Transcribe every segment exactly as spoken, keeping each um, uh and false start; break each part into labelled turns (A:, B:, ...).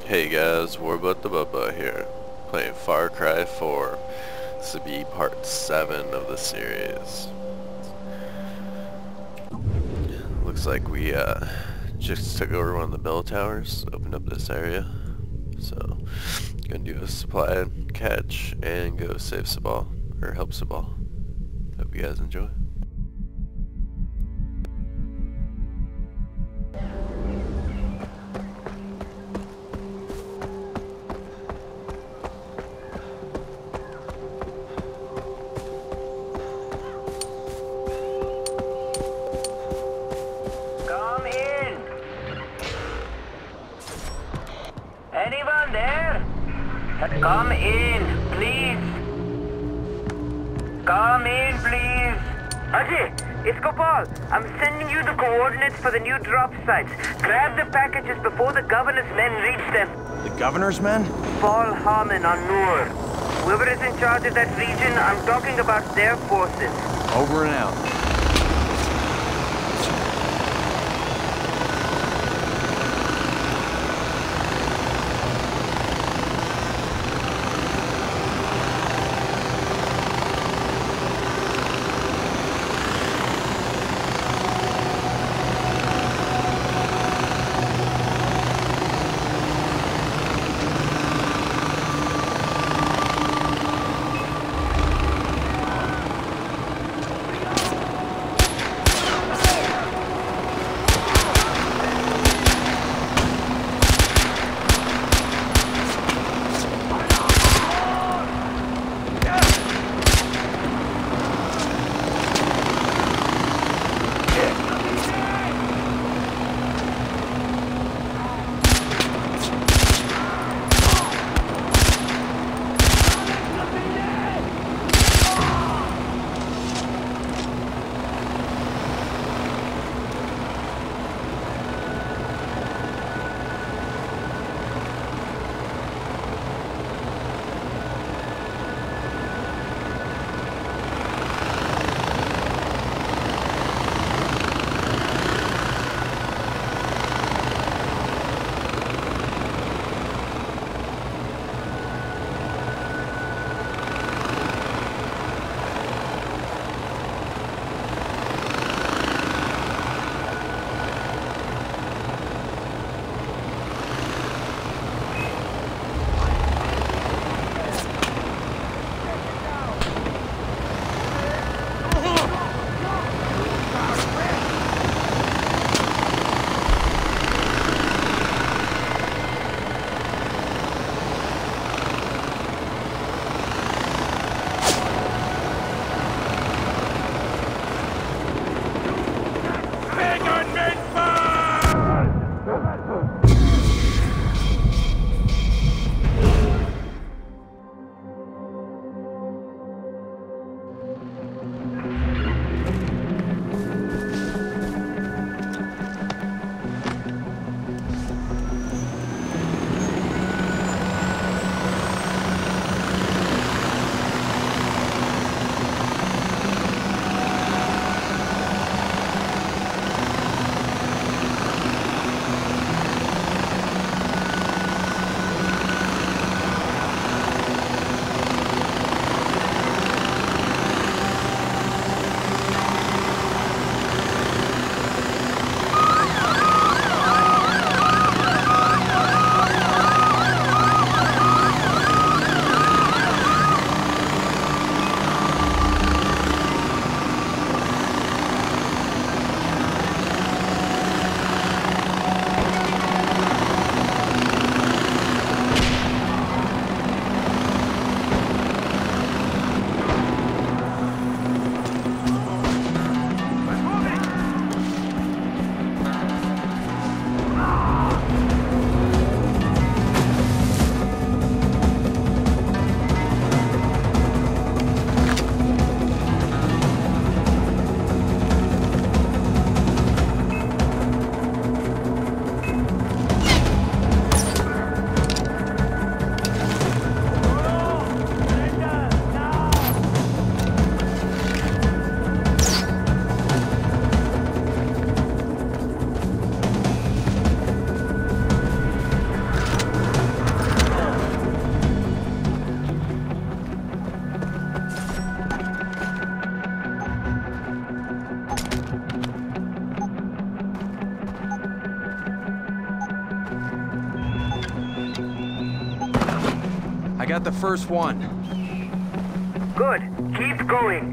A: Hey guys, Warbut the Bubba here, playing Far Cry four. This will be part seven of the series. Looks like we uh, just took over one of the bell towers, opened up this area. So, gonna do a supply catch and go save Sabal, or help Sabal. Hope you guys enjoy.
B: Anyone there? Come in, please. Come in, please. Ajay, it's Gopal. I'm sending you the coordinates for the new drop sites. Grab the packages before the governor's men reach them.
C: The governor's men?
B: Paul Harmon on Noor. Whoever is in charge of that region, I'm talking about their forces.
C: Over and out. got the first one.
B: Good. Keep going.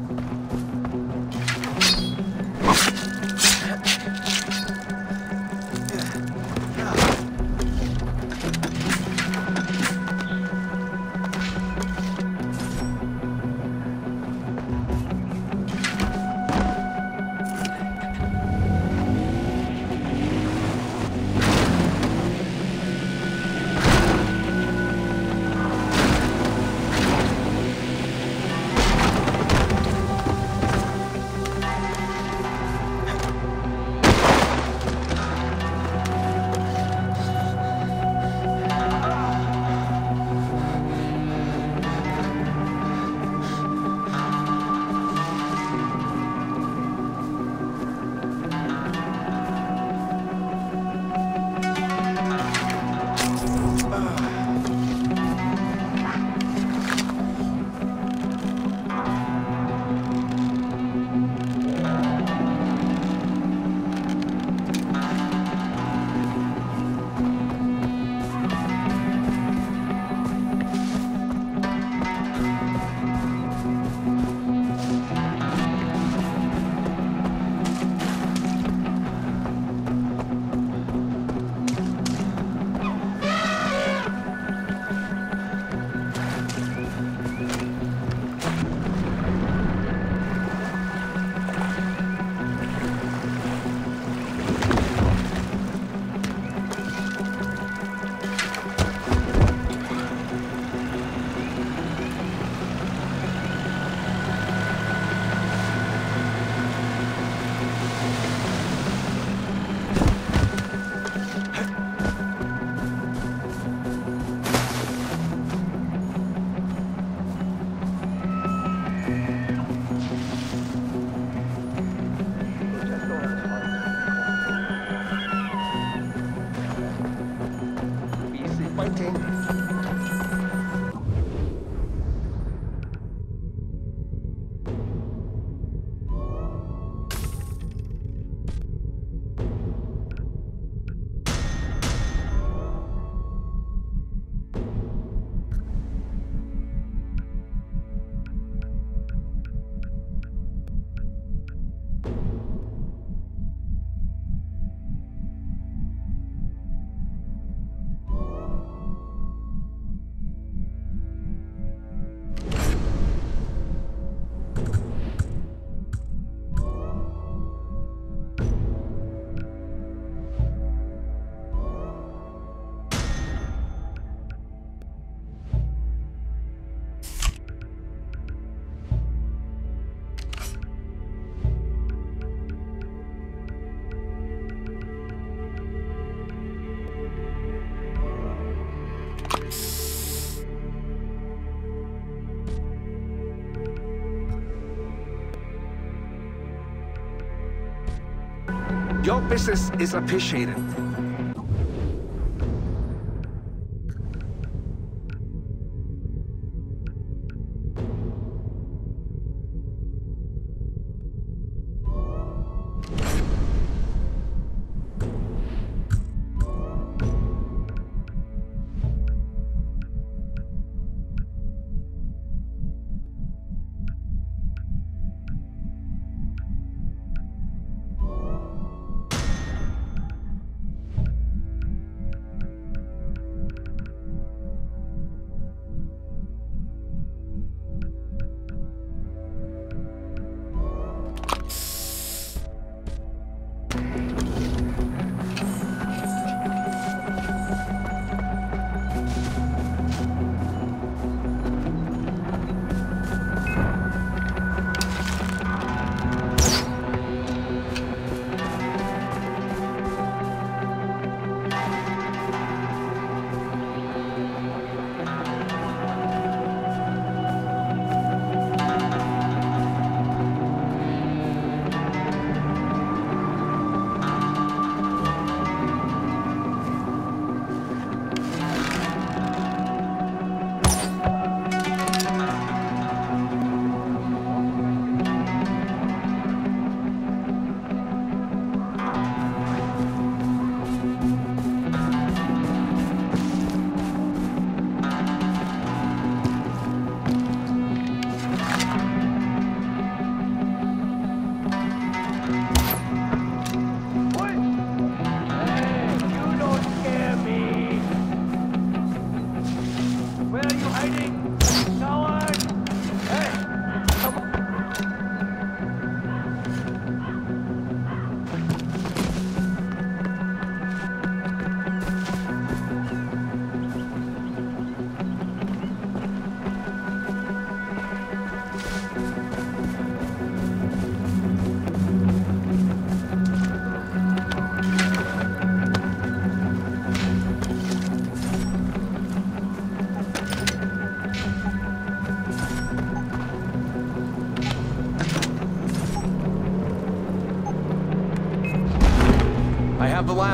D: Your business is appreciated.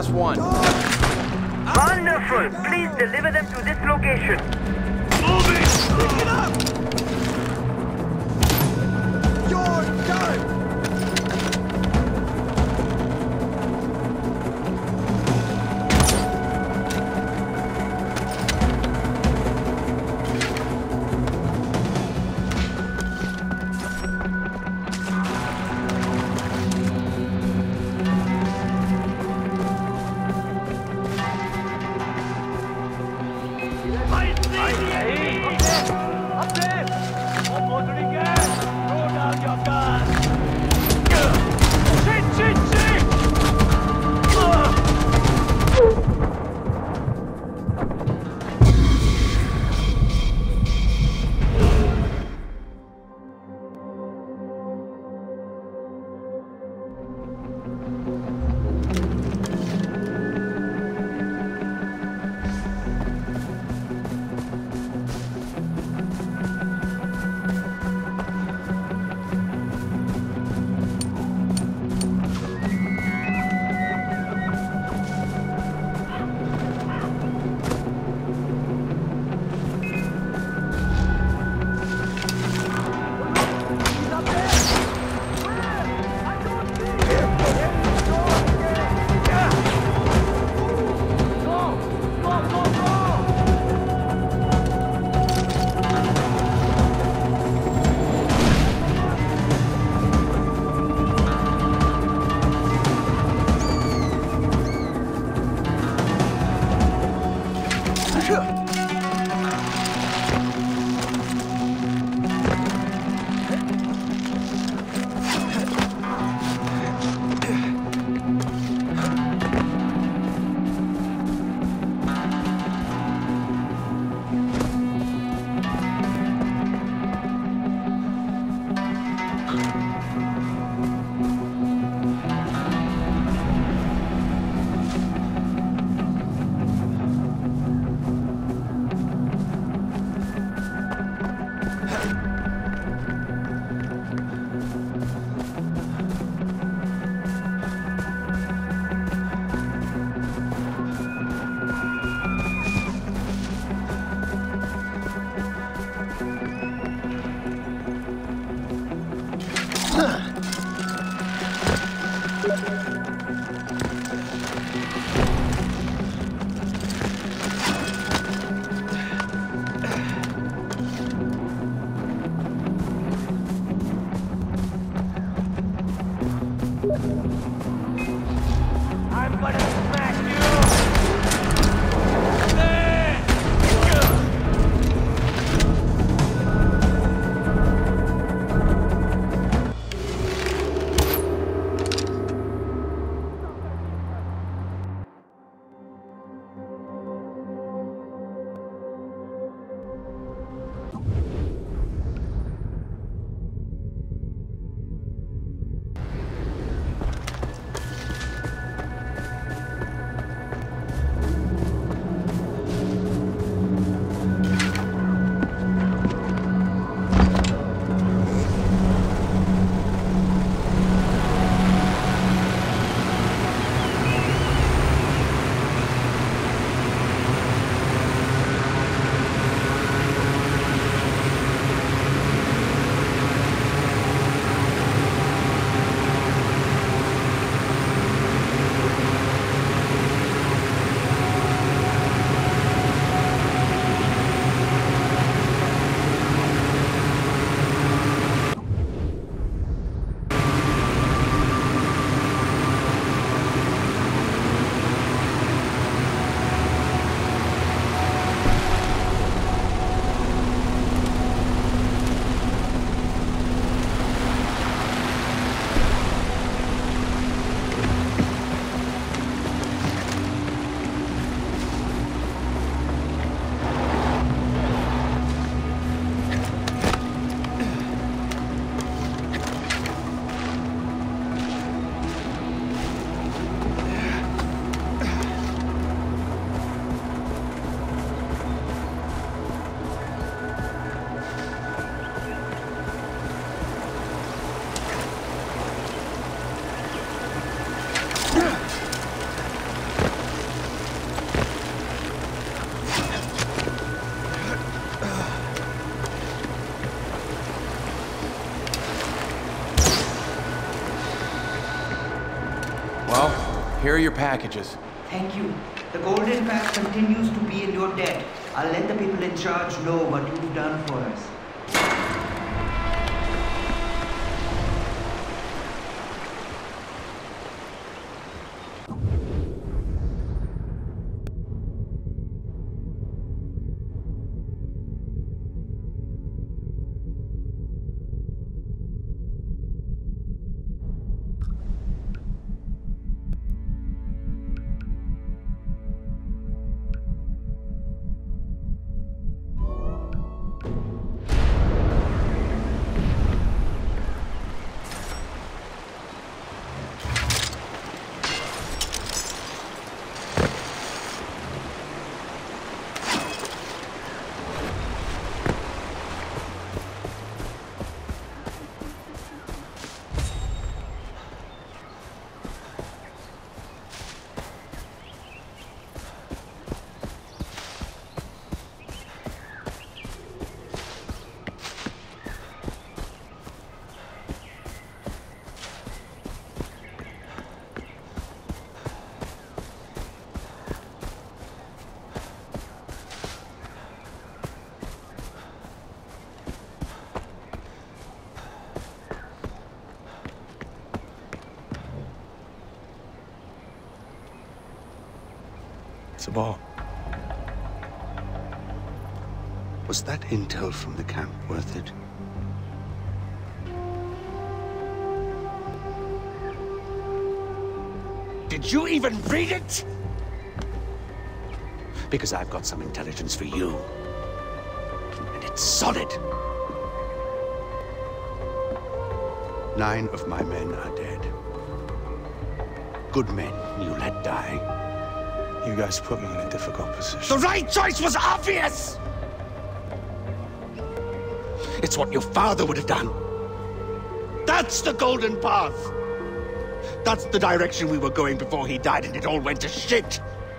C: last one.
B: Wonderful! Please deliver them to this location.
E: Moving! Pick it up! Your turn!
C: packages.
F: Thank you. The Golden Path continues to be in your debt. I'll let the people in charge know what you've done for us.
C: Sabal.
D: Was that intel from the camp worth it? Did you even read it? Because I've got some intelligence for you. And it's solid. Nine of my men are dead. Good men you let die.
C: You guys put me in a difficult position.
D: The right choice was obvious! It's what your father would have done. That's the Golden Path. That's the direction we were going before he died and it all went to shit.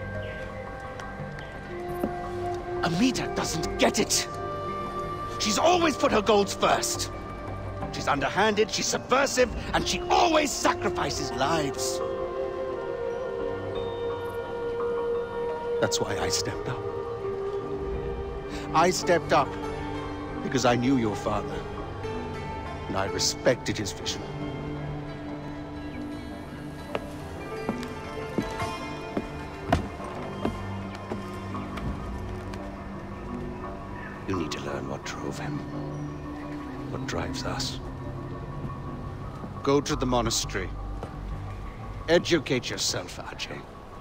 D: Amita doesn't get it. She's always put her goals first. She's underhanded, she's subversive, and she always sacrifices lives. That's why I stepped up. I stepped up because I knew your father, and I respected his vision. You need to learn what drove him, what drives us. Go to the monastery. Educate yourself, Ajay.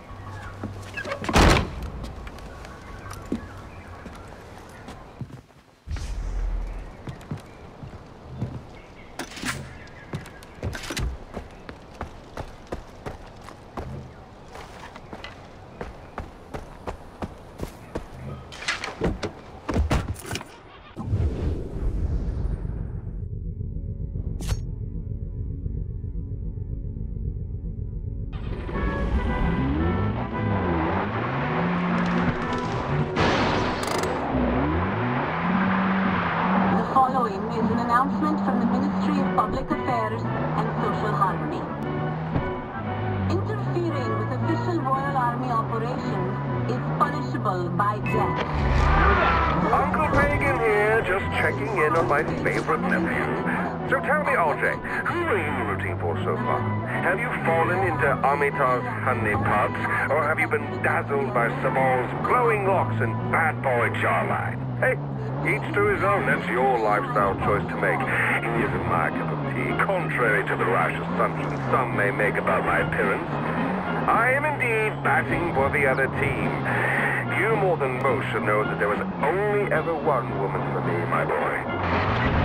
G: Announcement from the Ministry of Public Affairs and Social Harmony. Interfering with official Royal Army operations is punishable by death.
H: Uncle Pagan here, just checking in on my favorite nephew. So tell me, R J, who are you rooting for so far? Have you fallen into Amita's honeypots, or have you been dazzled by Sabal's glowing locks and bad boy jawline? Hey, each to his own. That's your lifestyle choice to make. It isn't my cup of tea, contrary to the rash assumptions some may make about my appearance. I am indeed batting for the other team. You more than most should know that there was only ever one woman for me, my boy.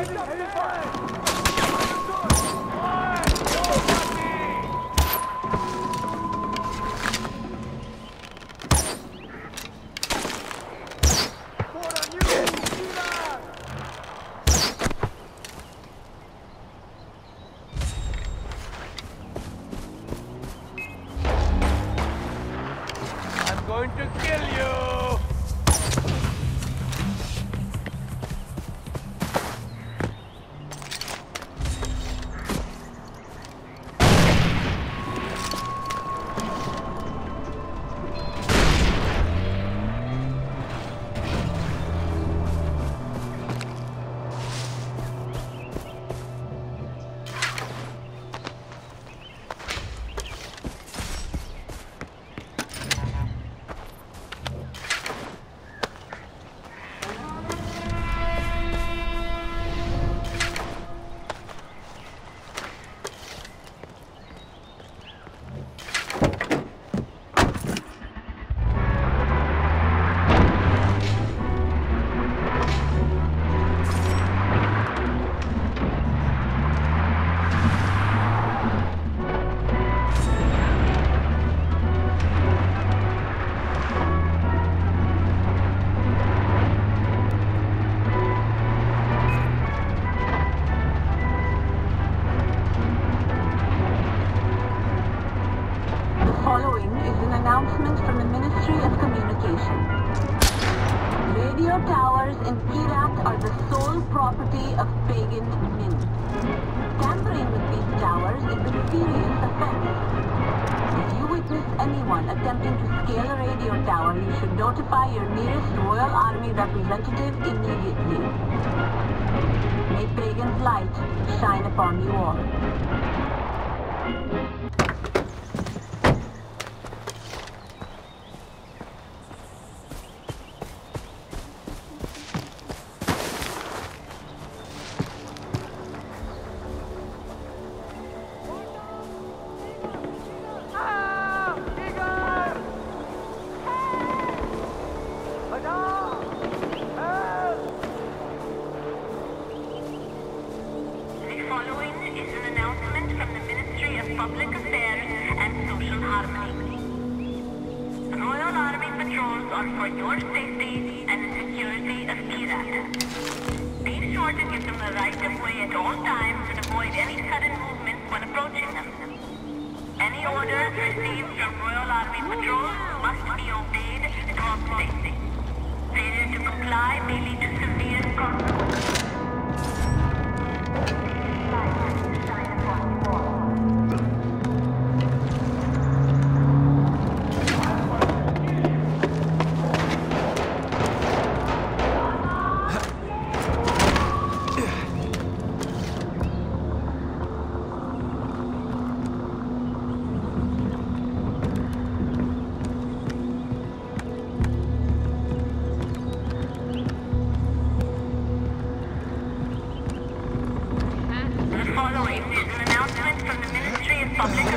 E: Going to kill you!
G: in Kirat are the sole property of pagan Min. Tampering with these towers is a serious offense. If you witness anyone attempting to scale a radio tower, you should notify your nearest Royal Army representative immediately. May pagan's light shine upon you all.
B: Public Affairs and Social Harmony. The Royal Army patrols are for your safety and the security of Kirat. Be sure to give them the right of way at all times and avoid any sudden movements when approaching them. Any orders received from Royal Army patrols must be obeyed to all safety. Failure to comply may lead to severe consequences. Following is an announcement from the Ministry of Public